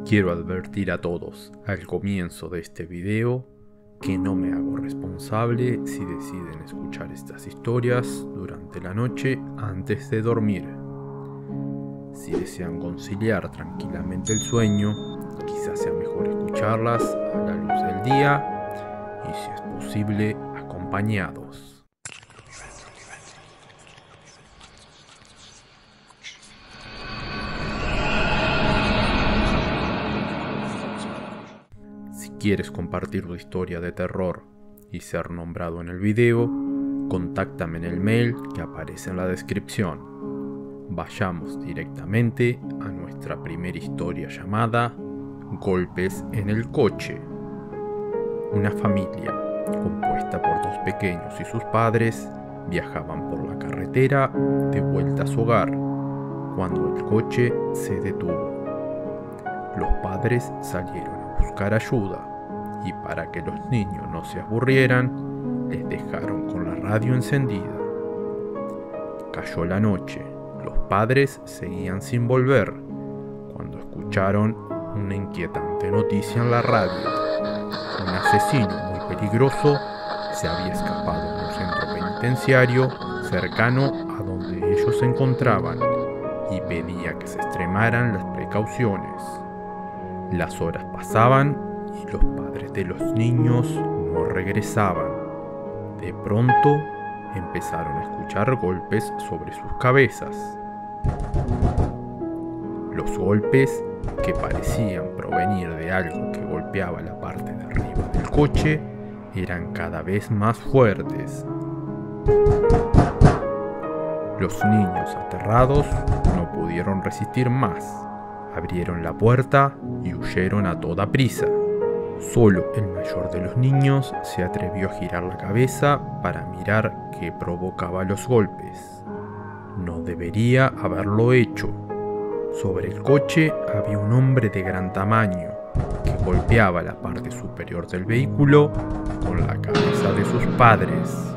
Quiero advertir a todos al comienzo de este video que no me hago responsable si deciden escuchar estas historias durante la noche antes de dormir. Si desean conciliar tranquilamente el sueño, quizás sea mejor escucharlas a la luz del día y, si es posible, acompañados. Si quieres compartir tu historia de terror y ser nombrado en el video, contáctame en el mail que aparece en la descripción. Vayamos directamente a nuestra primera historia llamada Golpes en el coche. Una familia, compuesta por dos pequeños y sus padres, viajaban por la carretera de vuelta a su hogar, cuando el coche se detuvo. Los padres salieron a buscar ayuda, y para que los niños no se aburrieran, les dejaron con la radio encendida. Cayó la noche, los padres seguían sin volver, cuando escucharon una inquietante noticia en la radio. Un asesino muy peligroso se había escapado de un centro penitenciario cercano a donde ellos se encontraban y pedía que se extremaran las precauciones. Las horas pasaban y los padres de los niños no regresaban. De pronto empezaron a escuchar golpes sobre sus cabezas. Los golpes, que parecían provenir de algo que golpeaba la parte de arriba del coche, eran cada vez más fuertes. Los niños, aterrados, no pudieron resistir más. Abrieron la puerta y huyeron a toda prisa. Solo el mayor de los niños se atrevió a girar la cabeza para mirar qué provocaba los golpes. No debería haberlo hecho. Sobre el coche había un hombre de gran tamaño que golpeaba la parte superior del vehículo con la cabeza de sus padres.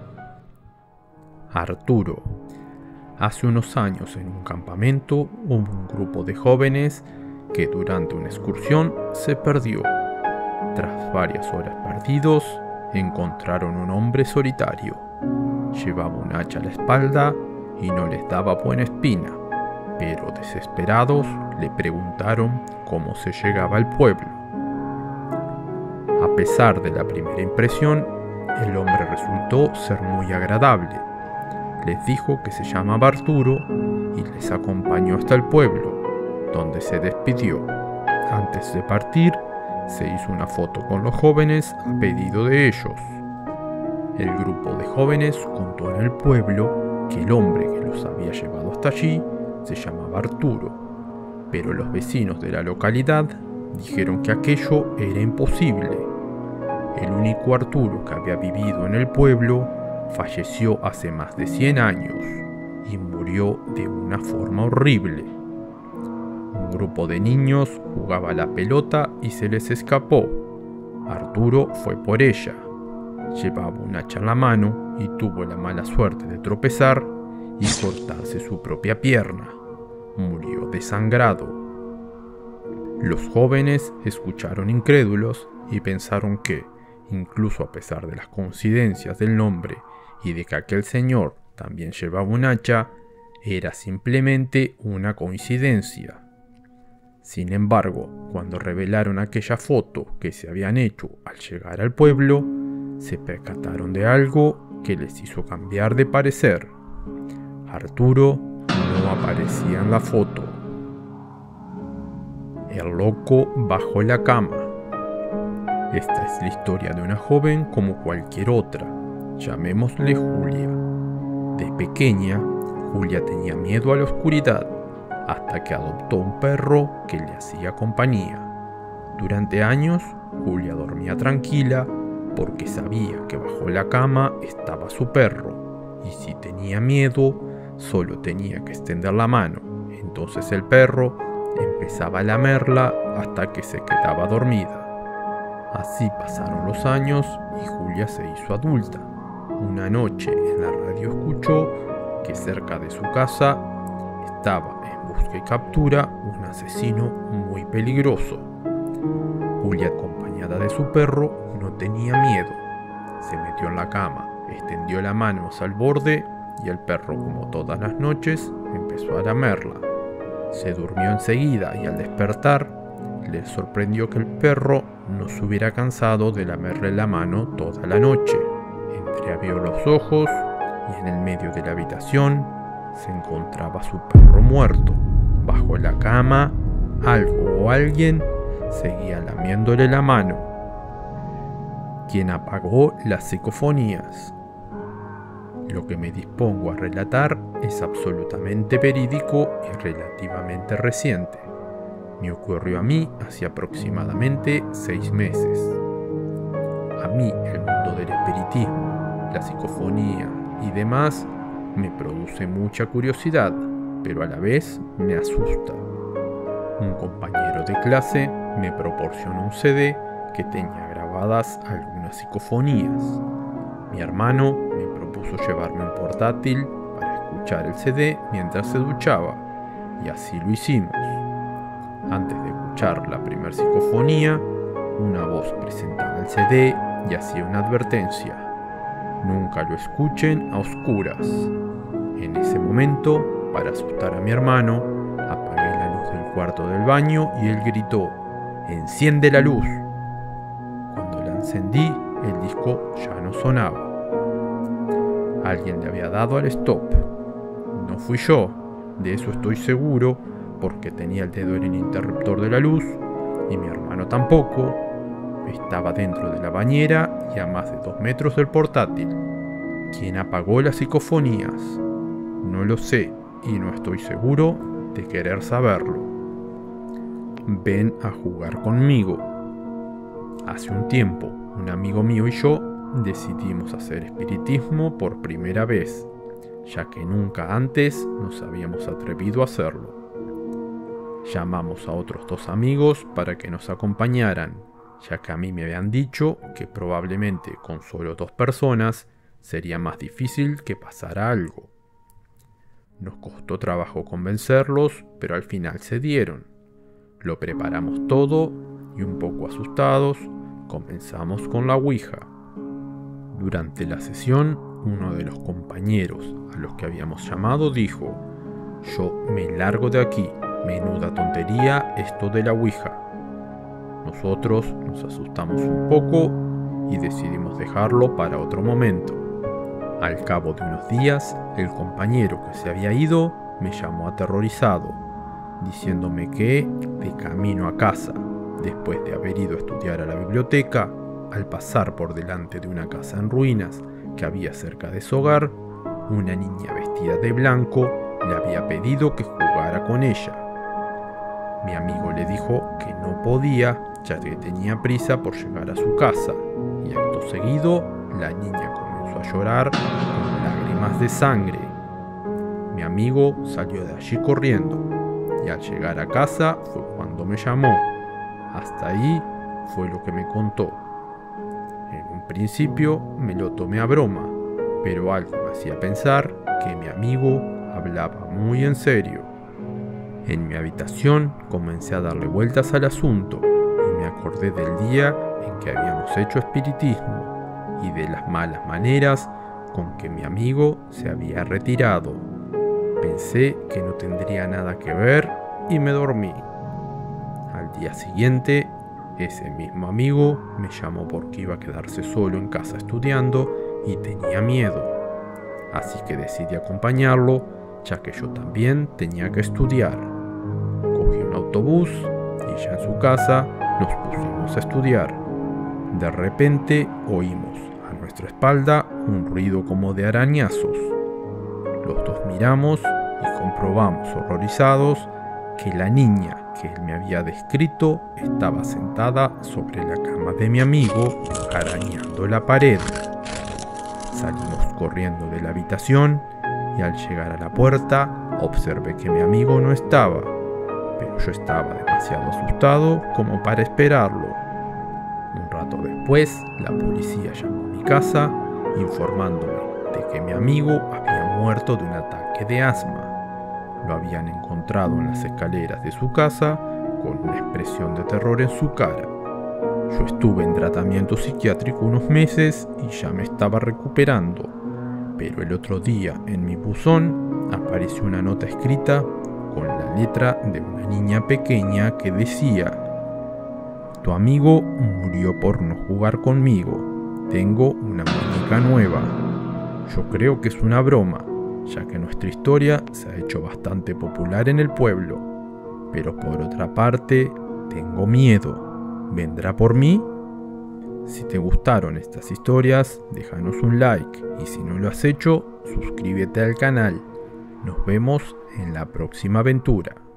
Arturo. Hace unos años, en un campamento, hubo un grupo de jóvenes que durante una excursión se perdió. Tras varias horas perdidos, encontraron un hombre solitario. Llevaba un hacha a la espalda y no les daba buena espina, pero desesperados le preguntaron cómo se llegaba al pueblo. A pesar de la primera impresión, el hombre resultó ser muy agradable. Les dijo que se llamaba Arturo y les acompañó hasta el pueblo, donde se despidió. Antes de partir, se hizo una foto con los jóvenes a pedido de ellos. El grupo de jóvenes contó en el pueblo que el hombre que los había llevado hasta allí se llamaba Arturo, pero los vecinos de la localidad dijeron que aquello era imposible. El único Arturo que había vivido en el pueblo falleció hace más de 100 años y murió de una forma horrible. Un grupo de niños jugaba a la pelota y se les escapó. Arturo fue por ella. Llevaba un hacha en la mano y tuvo la mala suerte de tropezar y cortarse su propia pierna. Murió desangrado. Los jóvenes escucharon incrédulos y pensaron que, incluso a pesar de las coincidencias del nombre y de que aquel señor también llevaba un hacha, era simplemente una coincidencia. Sin embargo, cuando revelaron aquella foto que se habían hecho al llegar al pueblo, se percataron de algo que les hizo cambiar de parecer. Arturo no aparecía en la foto. El loco bajo la cama. Esta es la historia de una joven como cualquier otra, llamémosle Julia. De pequeña, Julia tenía miedo a la oscuridad, hasta que adoptó un perro que le hacía compañía. Durante años, Julia dormía tranquila porque sabía que bajo la cama estaba su perro, y si tenía miedo, solo tenía que extender la mano. Entonces el perro empezaba a lamerla hasta que se quedaba dormida. Así pasaron los años y Julia se hizo adulta. Una noche en la radio escuchó que cerca de su casa estaba en busca y captura un asesino muy peligroso. Julia, acompañada de su perro, no tenía miedo. Se metió en la cama, extendió la mano al borde y el perro, como todas las noches, empezó a lamerla. Se durmió enseguida y al despertar le sorprendió que el perro no se hubiera cansado de lamerle la mano toda la noche. Entreabrió los ojos y en el medio de la habitación se encontraba su perro muerto. Bajo la cama, algo o alguien seguía lamiéndole la mano. ¿Quién apagó las psicofonías? Lo que me dispongo a relatar es absolutamente verídico y relativamente reciente. Me ocurrió a mí hace aproximadamente 6 meses. A mí el mundo del espiritismo, la psicofonía y demás me produce mucha curiosidad, pero a la vez me asusta. Un compañero de clase me proporcionó un CD que tenía grabadas algunas psicofonías. Mi hermano me propuso llevarme un portátil para escuchar el CD mientras se duchaba, y así lo hicimos. Antes de escuchar la primera psicofonía, una voz presentaba el CD y hacía una advertencia: nunca lo escuchen a oscuras. En ese momento, para asustar a mi hermano, apagué la luz del cuarto del baño y él gritó: ¡enciende la luz! Cuando la encendí, el disco ya no sonaba. Alguien le había dado al stop. No fui yo, de eso estoy seguro, porque tenía el dedo en el interruptor de la luz, y mi hermano tampoco. Estaba dentro de la bañera y a más de 2 metros del portátil. ¿Quién apagó las psicofonías? No lo sé y no estoy seguro de querer saberlo. Ven a jugar conmigo. Hace un tiempo, un amigo mío y yo decidimos hacer espiritismo por primera vez, ya que nunca antes nos habíamos atrevido a hacerlo. Llamamos a otros 2 amigos para que nos acompañaran, ya que a mí me habían dicho que probablemente con solo 2 personas sería más difícil que pasara algo. Nos costó trabajo convencerlos, pero al final cedieron. Lo preparamos todo y un poco asustados comenzamos con la Ouija. Durante la sesión, uno de los compañeros a los que habíamos llamado dijo: yo me largo de aquí, menuda tontería esto de la Ouija. Nosotros nos asustamos un poco y decidimos dejarlo para otro momento. Al cabo de unos días, el compañero que se había ido me llamó aterrorizado, diciéndome que, de camino a casa, después de haber ido a estudiar a la biblioteca, al pasar por delante de una casa en ruinas que había cerca de su hogar, una niña vestida de blanco le había pedido que jugara con ella. Mi amigo le dijo que no podía, ya que tenía prisa por llegar a su casa, y acto seguido la niña comenzó a llorar con lágrimas de sangre. Mi amigo salió de allí corriendo, y al llegar a casa fue cuando me llamó. Hasta ahí fue lo que me contó. En un principio me lo tomé a broma, pero algo me hacía pensar que mi amigo hablaba muy en serio. En mi habitación comencé a darle vueltas al asunto y me acordé del día en que habíamos hecho espiritismo y de las malas maneras con que mi amigo se había retirado. Pensé que no tendría nada que ver y me dormí. Al día siguiente, ese mismo amigo me llamó porque iba a quedarse solo en casa estudiando y tenía miedo. Así que decidí acompañarlo, ya que yo también tenía que estudiar. Cogí un autobús y ya en su casa nos pusimos a estudiar. De repente oímos a nuestra espalda un ruido como de arañazos. Los 2 miramos y comprobamos horrorizados que la niña que él me había descrito estaba sentada sobre la cama de mi amigo, arañando la pared. Salimos corriendo de la habitación y al llegar a la puerta observé que mi amigo no estaba, pero yo estaba demasiado asustado como para esperarlo. Un rato después, la policía llamó a mi casa informándome de que mi amigo había muerto de un ataque de asma. Lo habían encontrado en las escaleras de su casa con una expresión de terror en su cara. Yo estuve en tratamiento psiquiátrico unos meses y ya me estaba recuperando, pero el otro día en mi buzón apareció una nota escrita con la letra de una niña pequeña que decía: tu amigo murió por no jugar conmigo. Tengo una muñeca nueva. Yo creo que es una broma, ya que nuestra historia se ha hecho bastante popular en el pueblo. Pero por otra parte, tengo miedo. ¿Vendrá por mí? Si te gustaron estas historias, déjanos un like y si no lo has hecho, suscríbete al canal. Nos vemos en la próxima aventura.